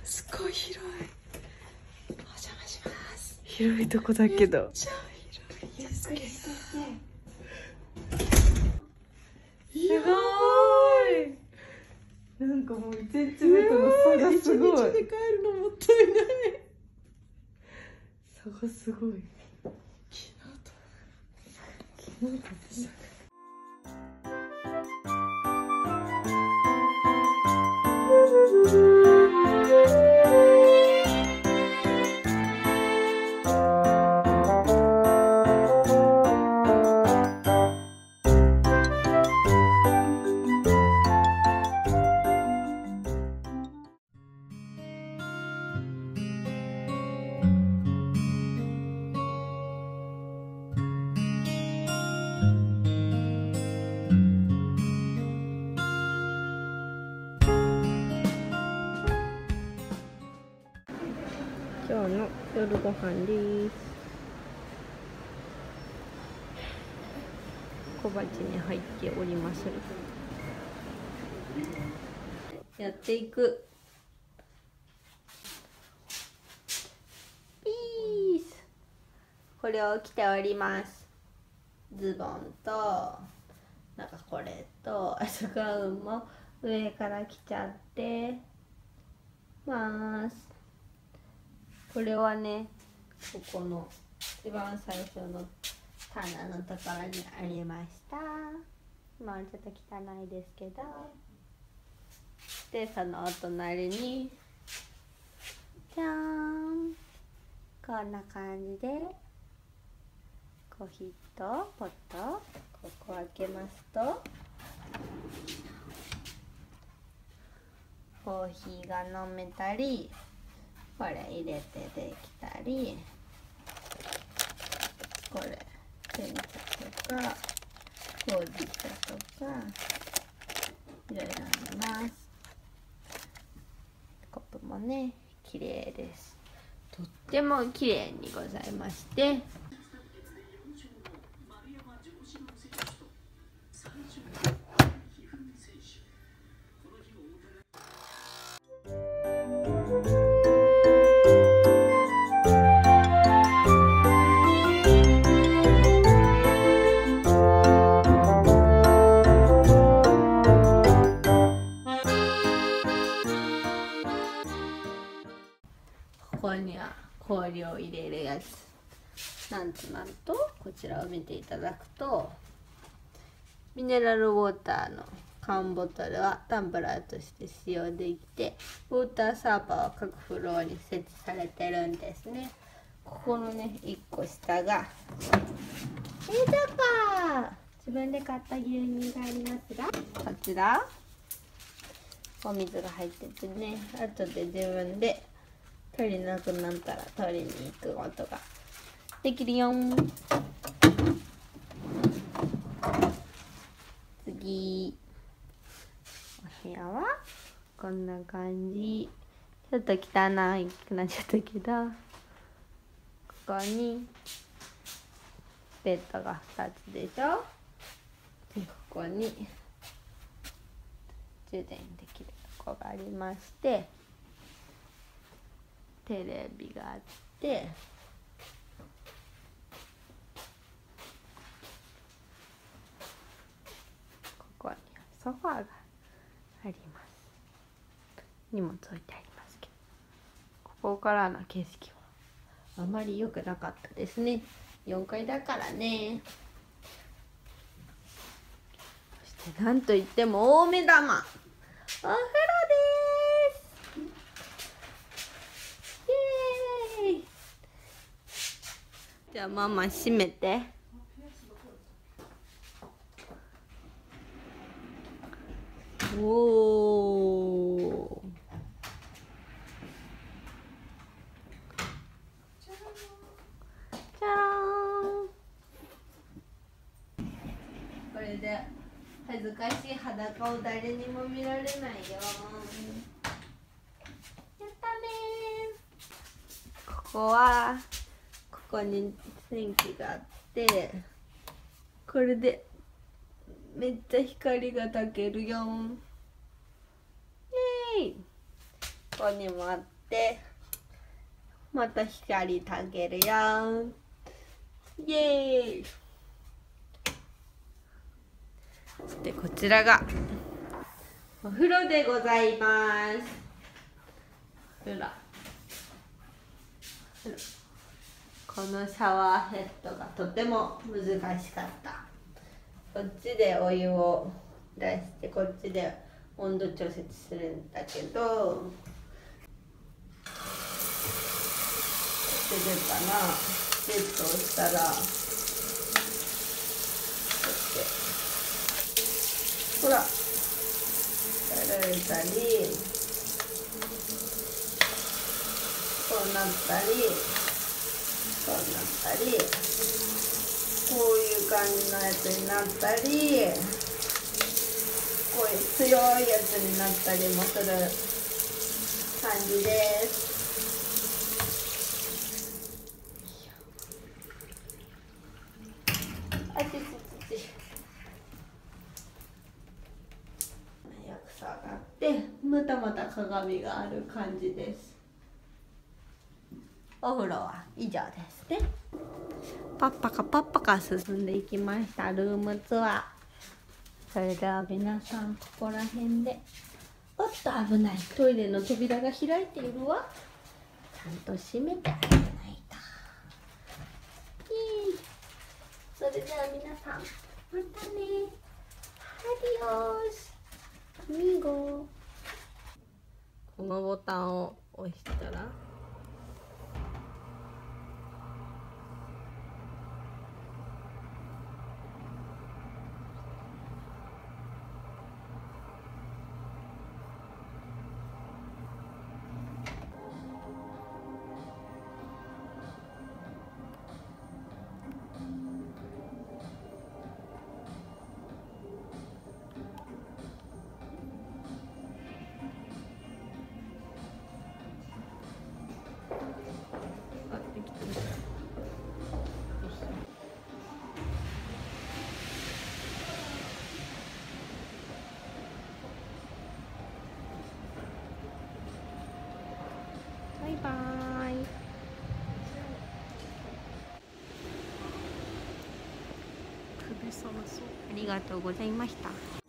すごい広い。お邪魔します。 広いとこだけど。 めっちゃ広いですけど。 すごい。なんかもう1日目との差がすごい。 1日で帰るのもったいない。 差がすごい。 昨日と全然。今日の夜ご飯です。小鉢に入っております。やっていく。ピース。これを着ております。ズボンとなんかこれとあとガウンも上から着ちゃってます。これはね、ここの一番最初の棚のところにありました。まあちょっと汚いですけど。で、そのお隣にじゃーん、こんな感じでコーヒーとポット、ここ開けますとコーヒーが飲めたり、これ入れてできたり、これ煎茶とかほうじ茶とかいろいろあります。コップもね綺麗です。とっても綺麗にございまして、ここには氷を入れるやつ。なんとこちらを見ていただくと、ミネラルウォーターの缶ボトルはタンブラーとして使用できて、ウォーターサーバーは各フロアに設置されてるんですね。ここのね1個下が冷蔵庫、自分で買った牛乳がありますが、こちらお水が入っててね、後で自分で取りなくなったら取りに行くことができるよん。次、お部屋はこんな感じ。ちょっと汚くなっちゃったけど、ここにベッドが2つでしょ。でここに充電できるとこがありまして、テレビがあって、ここにソファーがあります。荷物置いてありますけど、ここからの景色はあまり良くなかったですね。4階だからね。そしてなんといっても大目玉、お風呂です。イエーイ。じゃあママ閉めて。おお。じゃーん。これで恥ずかしい裸を誰にも見られないよ。やったねー。ここはここに電気があって、これでめっちゃ光がたけるよん。イエーイ。ここにもあって、また光たけるよ。イエーイ。でこちらがお風呂でございます。風呂。このシャワーヘッドがとても難しかった。こっちでお湯を出してこっちで温度調節するんだけど、こっちでかな、セットをしたらこうやってほらやられたり、こうなったりこうなったり、こういう感じのやつになったり、こういう強いやつになったりもする感じです。あちちちち。早く下がってまたまた鏡がある感じです。お風呂は以上ですね。パッパカ進んでいきました、ルームツアー。それでは皆さん、ここら辺で、おっと危ない、トイレの扉が開いているわ。ちゃんと閉めてあげないと。それでは皆さん、またね。アディオスアミーゴ。このボタンを押したらバイバーイ。 首寒そう。 ありがとうございました。